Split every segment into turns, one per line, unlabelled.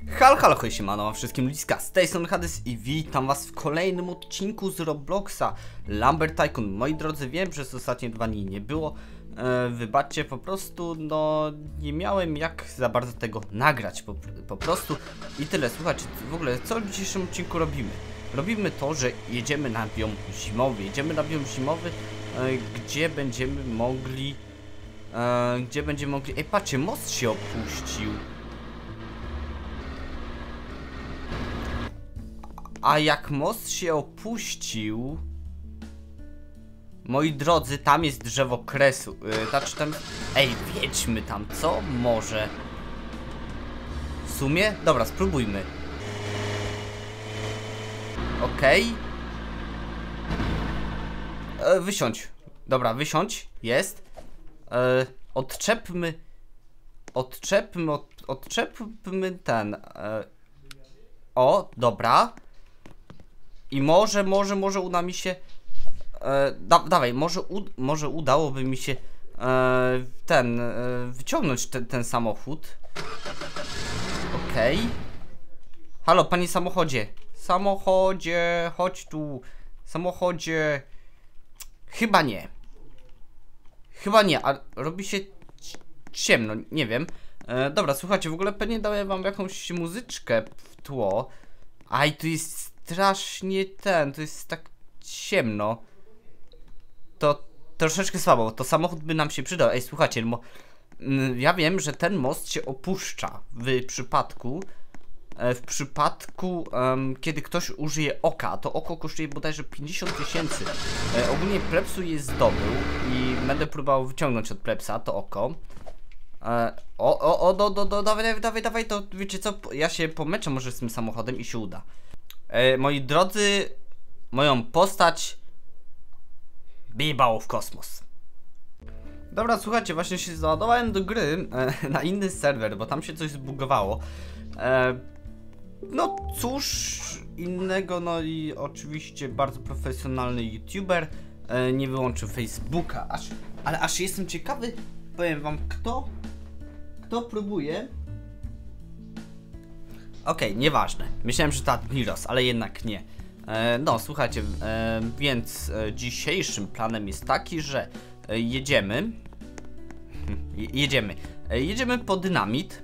Halo, siemano, wszystkim ludziska, z tej strony Hades i witam was w kolejnym odcinku z Robloxa Lambert Tycoon. Moi drodzy, wiem, że przez ostatnie 2 dni nie było, wybaczcie, po prostu, no, nie miałem jak za bardzo tego nagrać, po prostu i tyle. Słuchajcie, w ogóle, co w dzisiejszym odcinku robimy? Robimy to, że jedziemy na biom zimowy, gdzie będziemy mogli, ej, patrzcie, most się opuścił. A jak most się opuścił, moi drodzy, tam jest drzewo kresu. Znaczy tam... Ej, wiedźmy tam, co? Może. W sumie? Dobra, spróbujmy. Okej. Wysiądź. Dobra, wysiądź. Jest. Odczepmy ten... O, dobra. I może uda mi się... dawaj, może udałoby mi się wyciągnąć ten samochód. Okej. Halo, panie samochodzie. Samochodzie, chodź tu. Samochodzie. Chyba nie. A robi się ciemno, nie wiem. Dobra, słuchajcie, w ogóle pewnie dałem wam jakąś muzyczkę w tło. Aj, tu jest strasznie tu jest tak ciemno. To troszeczkę słabo, to samochód by nam się przydał. Ej, słuchajcie, bo ja wiem, że ten most się opuszcza w przypadku, kiedy ktoś użyje oka. To oko kosztuje bodajże 50 000. Ogólnie Plebsu je zdobył i będę próbował wyciągnąć od Plebsa to oko. Dawaj, to wiecie co, ja się pomęczę może z tym samochodem i się uda. Moi drodzy, moją postać biebał w kosmos. Dobra, słuchajcie, właśnie się załadowałem do gry na inny serwer, bo tam się coś zbugowało. No cóż innego, no i oczywiście bardzo profesjonalny youtuber nie wyłączył Facebooka, ale aż jestem ciekawy, powiem wam, kto próbuje. Okej, nieważne. Myślałem, że to Admiros, ale jednak nie. No, słuchajcie, więc dzisiejszym planem jest taki, że jedziemy po dynamit.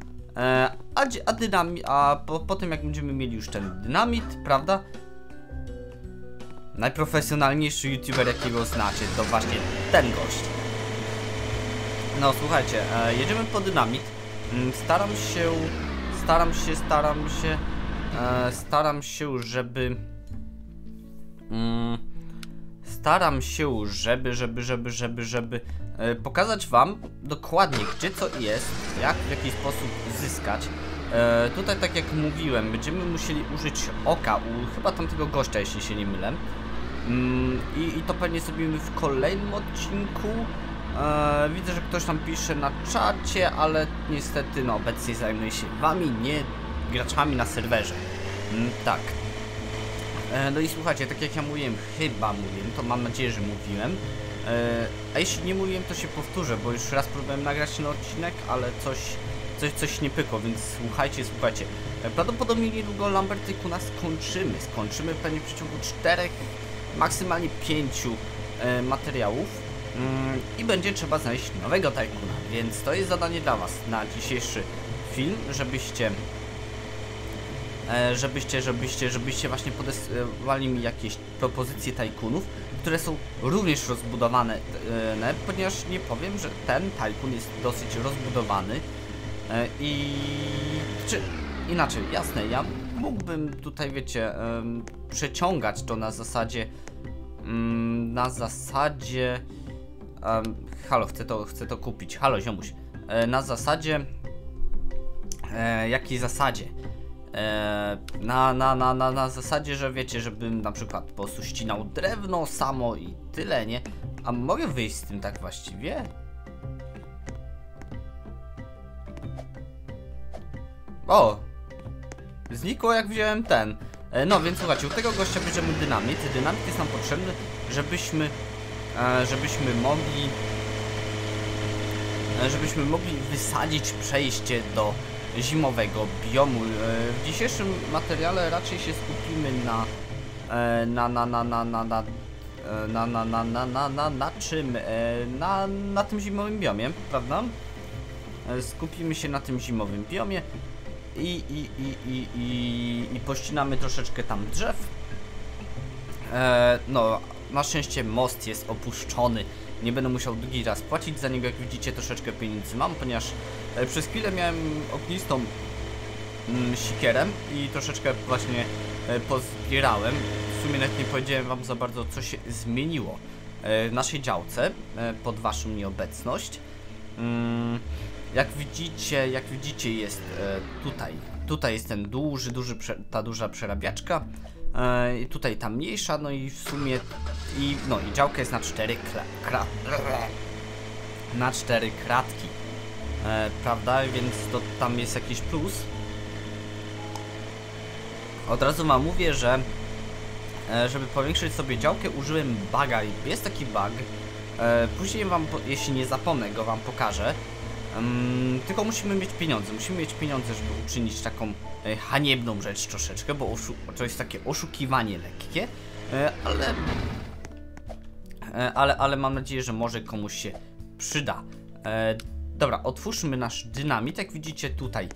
Potem jak będziemy mieli już ten dynamit, prawda? Najprofesjonalniejszy youtuber, jakiego znacie, to właśnie ten gość. No słuchajcie, jedziemy po dynamit. Staram się, żeby pokazać wam dokładnie, gdzie co jest, jak w jaki sposób zyskać. Tutaj, tak jak mówiłem, będziemy musieli użyć oka u chyba tamtego gościa, jeśli się nie mylę. I to pewnie zrobimy w kolejnym odcinku. Widzę, że ktoś tam pisze na czacie, ale niestety, no, obecnie zajmuję się wami, nie graczami na serwerze. Tak. No i słuchajcie, tak jak ja mówiłem, to mam nadzieję, że mówiłem. A jeśli nie mówiłem, to się powtórzę, bo już raz próbowałem nagrać ten odcinek, ale coś nie pykło, więc słuchajcie. Prawdopodobnie niedługo Lambert Tycoona skończymy pewnie w przeciągu 4, maksymalnie 5 materiałów. I będzie trzeba znaleźć nowego Tycoona, więc to jest zadanie dla was na dzisiejszy film, żebyście właśnie podesłali mi jakieś propozycje Tycoonów, które są również rozbudowane, ponieważ nie powiem, że ten Tycoon jest dosyć rozbudowany czy inaczej, jasne, ja mógłbym tutaj, wiecie, przeciągać to na zasadzie halo, chcę to kupić. Halo, ziomuś. Na zasadzie... jakiej zasadzie? Na zasadzie, że wiecie, żebym na przykład po prostu ścinał drewno samo i tyle, nie? A mogę wyjść z tym tak właściwie? O! Znikło, jak wziąłem ten. No więc słuchajcie, u tego gościa bierzemy dynamit. Dynamit jest nam potrzebny, żebyśmy mogli wysadzić przejście zimowego biomu. W dzisiejszym materiale raczej się skupimy na czym? Na tym zimowym biomie, prawda? Skupimy się na tym zimowym biomie i pościnamy troszeczkę tam drzew. No, na szczęście most jest opuszczony. Nie będę musiał drugi raz płacić za niego, jak widzicie troszeczkę pieniędzy mam, ponieważ przez chwilę miałem ognistą sikierę i troszeczkę właśnie pozbierałem. W sumie nawet nie powiedziałem wam za bardzo, co się zmieniło w naszej działce pod waszą nieobecność. Jak widzicie jest tutaj jest ten ta duża przerabiaczka. I tutaj ta mniejsza, no i w sumie i działka jest na 4 kratki, prawda, więc to tam jest jakiś plus. Od razu wam mówię, że żeby powiększyć sobie działkę, użyłem buga i jest taki bug. Później wam, jeśli nie zapomnę, go wam pokażę. Tylko musimy mieć pieniądze, żeby uczynić taką haniebną rzecz troszeczkę, bo to jest takie oszukiwanie lekkie, ale mam nadzieję, że może komuś się przyda. Dobra, otwórzmy nasz dynamit. Jak widzicie, tutaj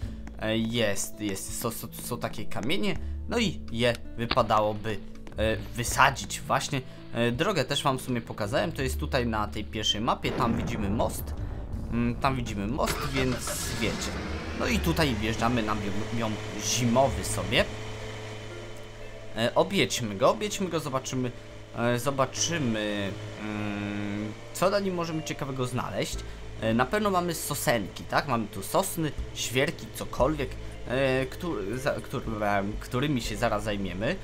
są takie kamienie, no i je wypadałoby wysadzić właśnie. Drogę też wam w sumie pokazałem, to jest tutaj na tej pierwszej mapie, tam widzimy most. Więc wiecie. No i tutaj wjeżdżamy na biom zimowy sobie. Objedźmy go, zobaczymy co na nim możemy ciekawego znaleźć. Na pewno mamy sosenki, tak? Mamy tu sosny, świerki, cokolwiek, którymi się zaraz zajmiemy.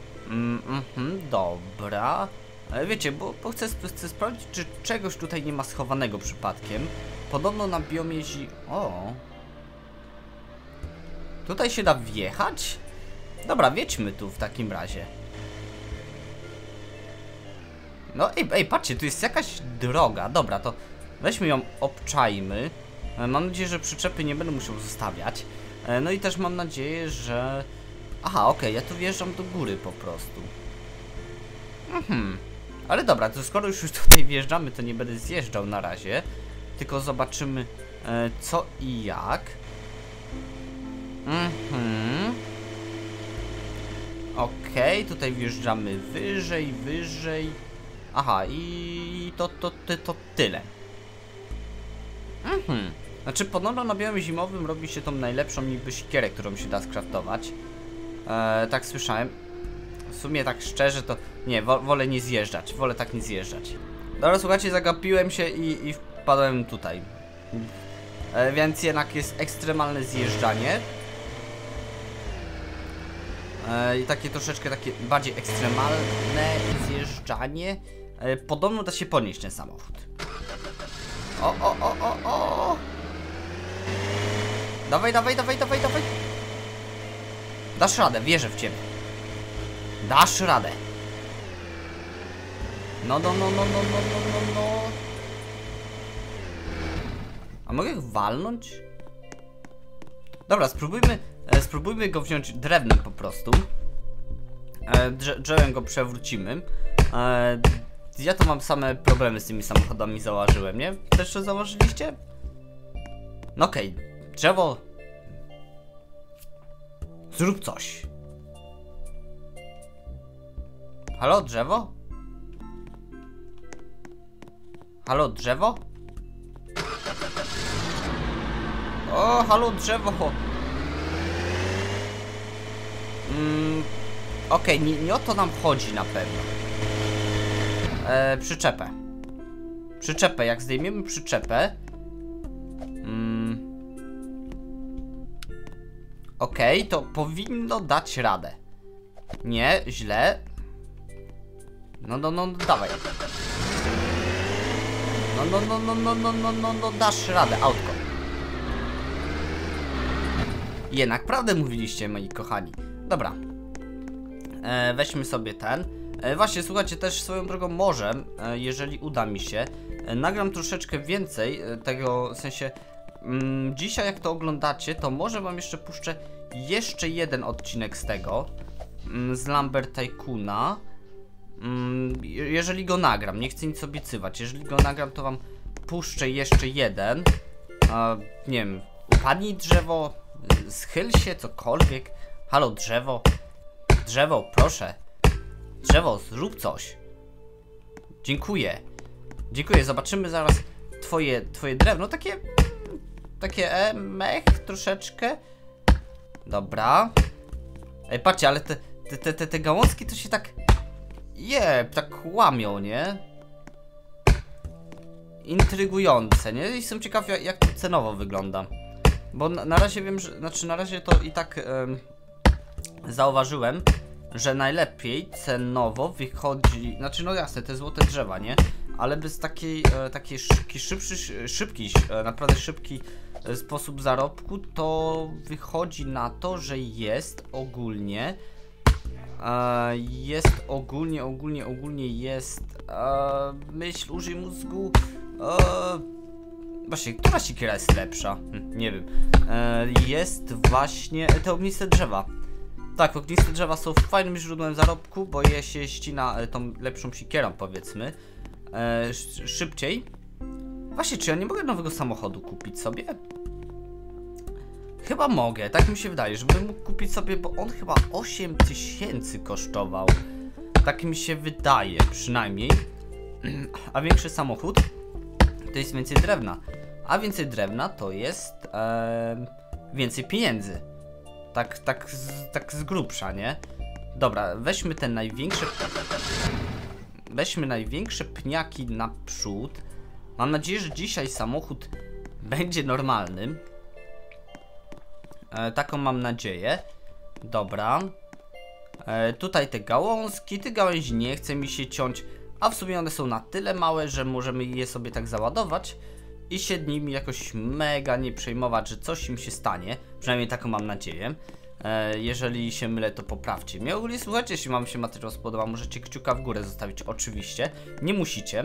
Dobra. Wiecie, bo chcę sprawdzić, czy czegoś tutaj nie ma schowanego przypadkiem. Podobno na biomie O! Tutaj się da wjechać? Dobra, wjedźmy tu w takim razie. No ej, patrzcie, tu jest jakaś droga. Dobra, to weźmy ją, obczajmy. Mam nadzieję, że przyczepy nie będę musiał zostawiać. No i też mam nadzieję, że... Aha, okej, ja tu wjeżdżam do góry po prostu. Ale dobra, to skoro już tutaj wjeżdżamy, to nie będę zjeżdżał na razie. Tylko zobaczymy co i jak. Okej, tutaj wjeżdżamy wyżej. Aha, i to tyle. Znaczy podobno na biomie zimowym robi się tą najlepszą niby sikierę, którą się da skraftować. Tak słyszałem. W sumie tak szczerze to nie, wolę nie zjeżdżać, tak nie zjeżdżać. Dobra, słuchajcie, zagapiłem się i wpadłem tutaj. Więc jednak jest ekstremalne zjeżdżanie. I takie troszeczkę takie bardziej ekstremalne zjeżdżanie. Podobno da się podnieść ten samochód. O! Dawaj. Dasz radę, wierzę w ciebie. Dasz radę. No. A mogę ich walnąć? Dobra, spróbujmy go wziąć drewnem po prostu. Drzewem go przewrócimy. Ja to mam same problemy z tymi samochodami, założyłem, nie? Też to założyliście? No okej, drzewo. Zrób coś. Halo, drzewo? Halo, drzewo? O, halo, drzewo! Okej, nie o to nam chodzi na pewno. Przyczepę, jak zdejmiemy przyczepę. Okej, to powinno dać radę. Nie, źle. No, dawaj. No, dasz radę, autko. Jednak prawdę mówiliście, moi kochani. Dobra. Weźmy sobie ten. Właśnie, słuchajcie, też swoją drogą może, jeżeli uda mi się, nagram troszeczkę więcej tego, w sensie dzisiaj jak to oglądacie, to może wam jeszcze puszczę jeszcze jeden odcinek z tego, z Lambert Tycoona. Jeżeli go nagram, nie chcę nic obiecywać, jeżeli go nagram, to wam puszczę jeszcze jeden. Nie wiem, upadnij drzewo, schyl się, cokolwiek. Halo drzewo, drzewo, proszę. Drzewo, zrób coś. Dziękuję. Dziękuję, zobaczymy zaraz twoje drewno, takie mech troszeczkę. Dobra. Ej, patrzcie, ale te gałązki to się tak tak łamią, nie? Intrygujące, nie? I jestem ciekaw jak to cenowo wygląda. Bo na razie wiem, że, znaczy na razie to i tak zauważyłem, że najlepiej cenowo wychodzi, znaczy no jasne, te złote drzewa, nie? Ale bez takiej szybki, naprawdę szybki sposób zarobku, to wychodzi na to, że jest ogólnie myśl, użyj mózgu. Właśnie, która siekiera jest lepsza? Nie wiem. Jest właśnie te ogniste drzewa. Tak, ogniste drzewa są fajnym źródłem zarobku, bo je się ścina tą lepszą siekierą, powiedzmy. Szybciej. Właśnie, czy ja nie mogę nowego samochodu kupić sobie? Chyba mogę, tak mi się wydaje, żebym mógł kupić sobie, bo on chyba 8000 kosztował. Tak mi się wydaje, przynajmniej. A większy samochód to jest więcej drewna. A więcej drewna to jest więcej pieniędzy. Tak z grubsza, nie? Dobra, weźmy te największe. Weźmy największe pniaki naprzód. Mam nadzieję, że dzisiaj samochód będzie normalnym. Taką mam nadzieję. Dobra. Tutaj te gałązki. Tych gałęzi nie chce mi się ciąć. A w sumie one są na tyle małe, że możemy je sobie tak załadować i się nimi jakoś mega nie przejmować, że coś im się stanie. Przynajmniej taką mam nadzieję. Jeżeli się mylę, to poprawcie mnie. Ogólnie słuchajcie, jeśli wam się materiał spodoba, możecie kciuka w górę zostawić, oczywiście. Nie musicie.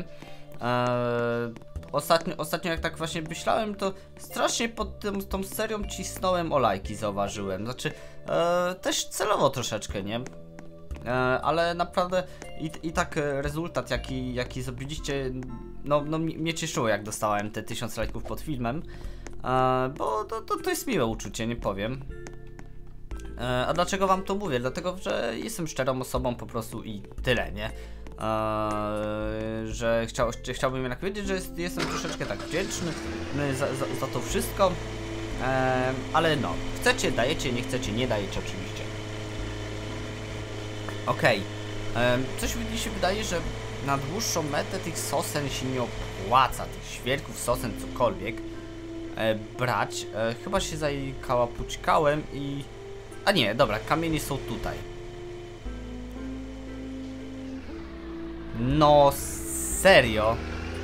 Ostatnio jak tak właśnie myślałem, to strasznie pod tą serią cisnąłem o lajki, zauważyłem. Znaczy, też celowo troszeczkę, nie? Ale naprawdę i tak rezultat jaki zrobiliście, no mnie cieszyło, jak dostałem te 1000 lajków pod filmem, bo to jest miłe uczucie, nie powiem. A dlaczego wam to mówię? Dlatego, że jestem szczerą osobą po prostu i tyle, nie? Że chciałbym jednak powiedzieć, że jestem troszeczkę tak wdzięczny za to wszystko, ale no, chcecie, dajecie, nie chcecie, nie dajecie oczywiście. Okej, coś mi się wydaje, że na dłuższą metę tych sosen się nie opłaca, tych świerków, sosen, cokolwiek brać. Chyba się zakałapućkałem i... A nie, dobra, kamienie są tutaj. No, serio?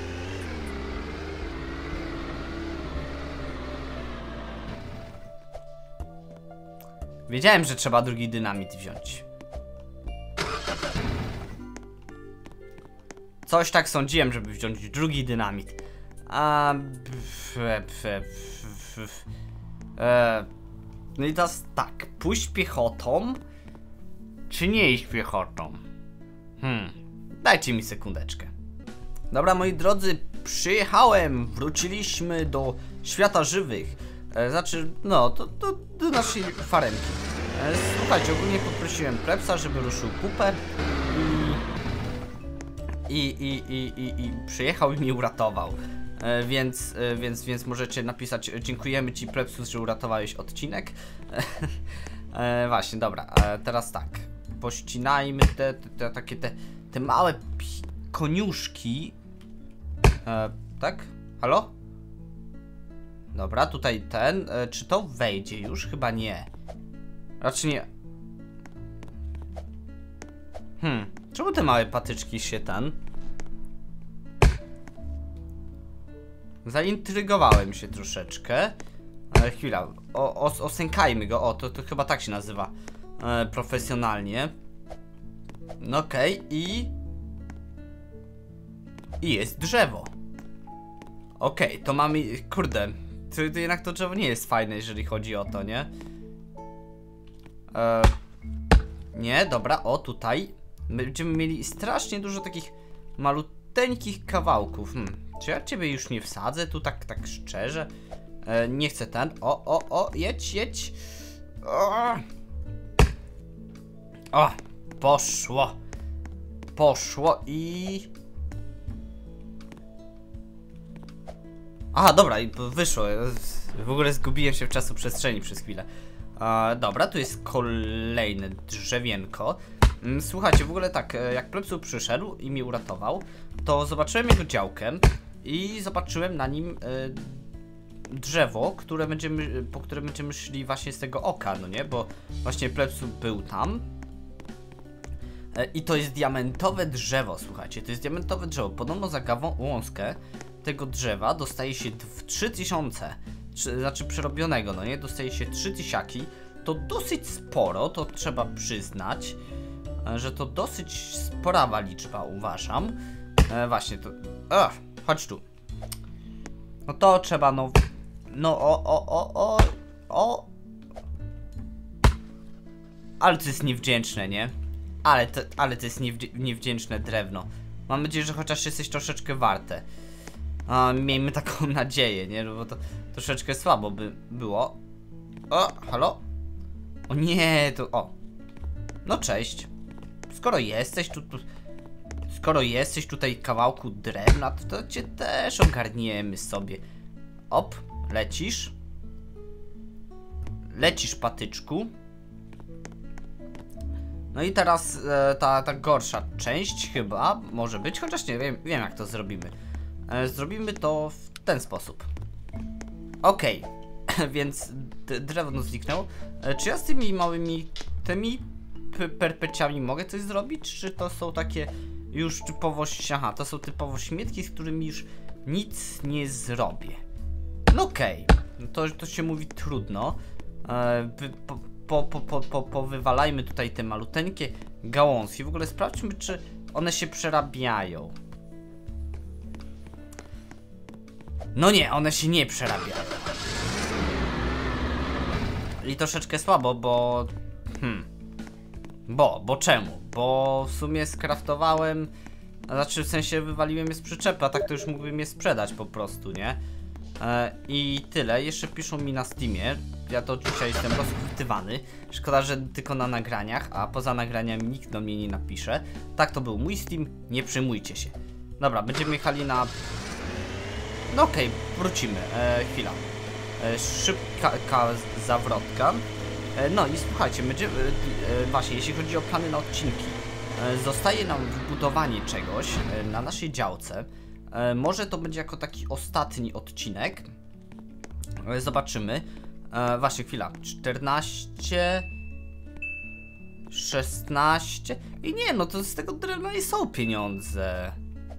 Wiedziałem, że trzeba drugi dynamit wziąć. Coś tak sądziłem, żeby wziąć drugi dynamit. No i teraz tak, pójść piechotą, czy nie iść piechotą? Dajcie mi sekundeczkę. Dobra, moi drodzy, przyjechałem, wróciliśmy do świata żywych. Znaczy, no, do naszej faremki. Słuchajcie, ogólnie poprosiłem Plebsa, żeby ruszył kupę i przyjechał i mnie uratował. Więc możecie napisać: dziękujemy ci, Plebsus, że uratowałeś odcinek. Właśnie, dobra, teraz tak. Pościnajmy te małe koniuszki. Tak? Halo? Dobra, tutaj ten. Czy to wejdzie już? Chyba nie. Raczej nie. Czemu te małe patyczki się zaintrygowałem się troszeczkę. Ale chwila. Osękajmy go. O, to chyba tak się nazywa profesjonalnie. No okej, i jest drzewo. Okej, to mamy, kurde, to jednak to drzewo nie jest fajne, jeżeli chodzi o to, nie? Nie, dobra, o tutaj będziemy mieli strasznie dużo takich maluteńkich kawałków. Czy ja ciebie już nie wsadzę tu tak szczerze? Nie chcę ten. O, jedź. O, poszło i... Aha, dobra, wyszło. W ogóle zgubiłem się w czasoprzestrzeni przez chwilę. Dobra, tu jest kolejne drzewienko. Słuchajcie, w ogóle tak, jak Plebsu przyszedł i mnie uratował, to zobaczyłem jego działkę i zobaczyłem na nim drzewo, po które będziemy szli właśnie z tego oka, no nie? Bo właśnie Plebsu był tam. I to jest diamentowe drzewo, słuchajcie, to jest diamentowe drzewo. Podobno za gałązkę tego drzewa dostaje się 3000, znaczy przerobionego, no nie? Dostaje się 3000. To dosyć sporo, to trzeba przyznać, że to dosyć sporawa liczba, uważam. Właśnie to... chodź tu. No to trzeba, ale to jest niewdzięczne, nie? Ale to jest niewdzięczne drewno. Mam nadzieję, że chociaż jesteś troszeczkę warte. Miejmy taką nadzieję, nie? No bo to troszeczkę słabo by było. O, halo? O nie, to... No cześć. Skoro jesteś tutaj kawałku drewna, to cię też ogarniemy sobie. Op, lecisz. Lecisz, patyczku. No i teraz ta gorsza część chyba może być, chociaż nie wiem jak to zrobimy. Zrobimy to w ten sposób. Okej, więc drewno zniknęło. Czy ja z tymi małymi perpeciami mogę coś zrobić? Czy to są takie już typowo... Aha, to są typowo śmietki, z którymi już nic nie zrobię. No okej, to się mówi trudno. Powywalajmy tutaj te maluteńkie gałązki. W ogóle sprawdźmy, czy one się przerabiają. No nie, one się nie przerabiają. I troszeczkę słabo, bo... Bo czemu? Bo w sumie skraftowałem... Znaczy w sensie wywaliłem je z przyczepy, a tak to już mógłbym je sprzedać po prostu, nie? I tyle. Jeszcze piszą mi na Steamie. Ja to dzisiaj jestem rozchwytywany. Szkoda, że tylko na nagraniach, a poza nagraniami nikt do mnie nie napisze. Tak, to był mój Steam, nie przejmujcie się. Dobra, będziemy jechali na... No okej, wrócimy. Chwila. Szybka zawrotka. No i słuchajcie, właśnie, jeśli chodzi o plany na odcinki, zostaje nam wbudowanie czegoś na naszej działce. Może to będzie jako taki ostatni odcinek. Zobaczymy. Właśnie, chwila. 14... 16... I nie, no to z tego drewna nie są pieniądze.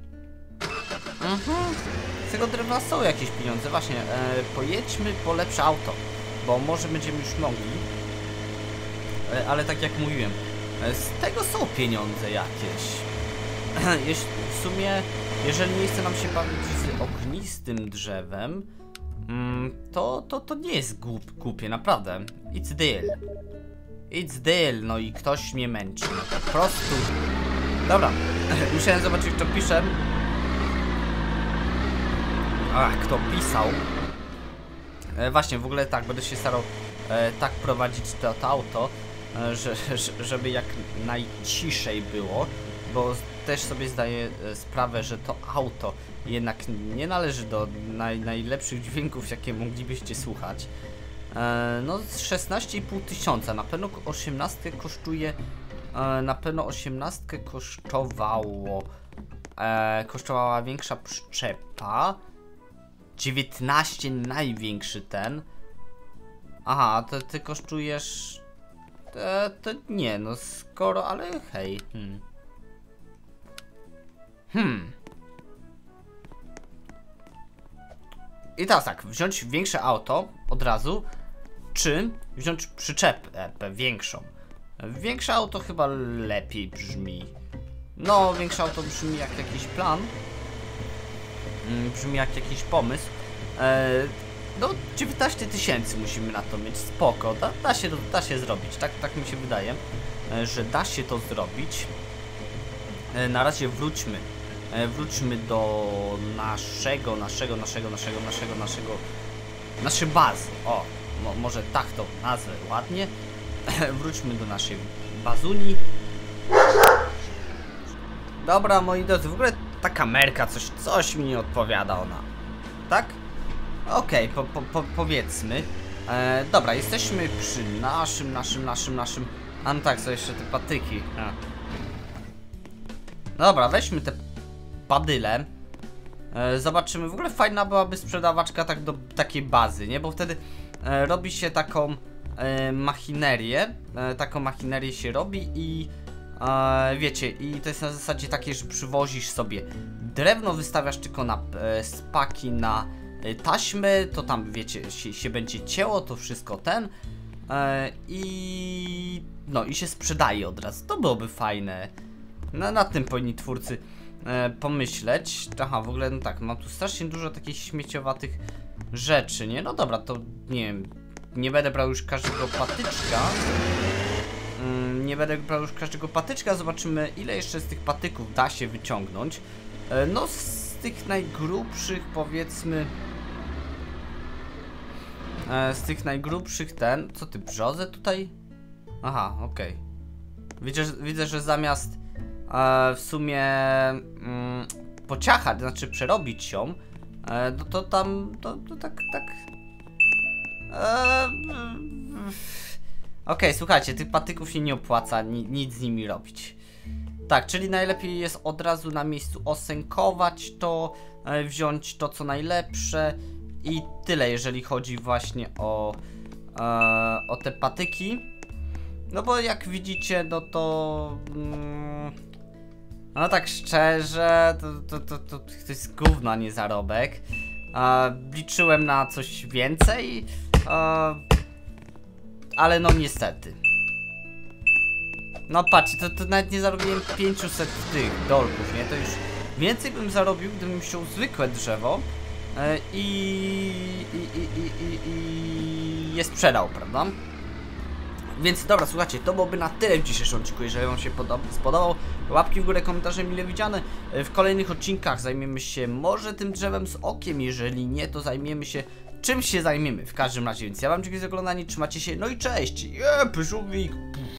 Z tego drewna są jakieś pieniądze. Właśnie, pojedźmy po lepsze auto, bo może będziemy już mogli. Ale tak jak mówiłem, z tego są pieniądze jakieś. W sumie, jeżeli nie chce nam się bawić z ognistym drzewem, to nie jest głupie, naprawdę. It's deal. It's deal, no i ktoś mnie męczy, no po prostu. Dobra, musiałem zobaczyć, kto pisze. Kto pisał. Właśnie, w ogóle tak, będę się starał tak prowadzić to auto, żeby jak najciszej było, bo też sobie zdaję sprawę, że to auto jednak nie należy do najlepszych dźwięków, jakie moglibyście słuchać. No 16,5 tysiąca, na pewno 18 kosztuje, na pewno 18 kosztowała większa przyczepa. 19 największy ten. Aha, to ty kosztujesz... To nie, no skoro, ale hej. I teraz tak, wziąć większe auto od razu, czy wziąć przyczepę większą. Większe auto chyba lepiej brzmi. No, większe auto brzmi jak jakiś plan. Brzmi jak jakiś pomysł. no 19 000 musimy na to mieć, spoko, da się zrobić, tak mi się wydaje, że da się to zrobić. Na razie wróćmy do naszej bazy, o, może tak to nazwę ładnie. Wróćmy do naszej bazuni. Dobra, moi drodzy, w ogóle ta kamerka coś mi nie odpowiada ona. Tak? Okej, powiedzmy. Dobra, jesteśmy przy naszym. A no tak, są jeszcze te patyki. Dobra, weźmy te badyle. Zobaczymy, w ogóle fajna byłaby sprzedawaczka tak do takiej bazy, nie? Bo wtedy robi się taką machinerię. Taką machinerię się robi i wiecie, i to jest na zasadzie takiej, że przywozisz sobie drewno, wystawiasz tylko na spaki na taśmy, to tam wiecie, się będzie cięło, to wszystko i no i się sprzedaje od razu. To byłoby fajne. Nad tym powinni twórcy pomyśleć. Aha, w ogóle no tak, mam tu strasznie dużo takich śmieciowatych rzeczy, nie? No dobra, to nie wiem, nie będę brał już każdego patyczka. Zobaczymy, ile jeszcze z tych patyków da się wyciągnąć. No z tych najgrubszych, powiedzmy, co ty, brzozę tutaj? Aha, okej. Widzę, że zamiast w sumie pociachać, znaczy przerobić ją, to tam, to tak. Okej, słuchajcie, tych patyków się nie opłaca nic z nimi robić. Tak, czyli najlepiej jest od razu na miejscu osękować to, wziąć to co najlepsze i tyle, jeżeli chodzi właśnie o te patyki. No bo jak widzicie, no to no tak szczerze, to jest gówno, a nie zarobek. Liczyłem na coś więcej, ale no niestety. No patrzcie, to nawet nie zarobiłem 500 tych dolków, nie? To już więcej bym zarobił, gdybym wziął zwykłe drzewo i je sprzedał, prawda? Więc dobra, słuchajcie, to byłoby na tyle w dzisiejszym odcinku. Jeżeli wam się spodobał, łapki w górę, komentarze mile widziane. W kolejnych odcinkach zajmiemy się może tym drzewem z okiem, jeżeli nie, to zajmiemy się czym się zajmiemy w każdym razie. Więc ja wam dziękuję za oglądanie, trzymajcie się, no i cześć! Pyszówik!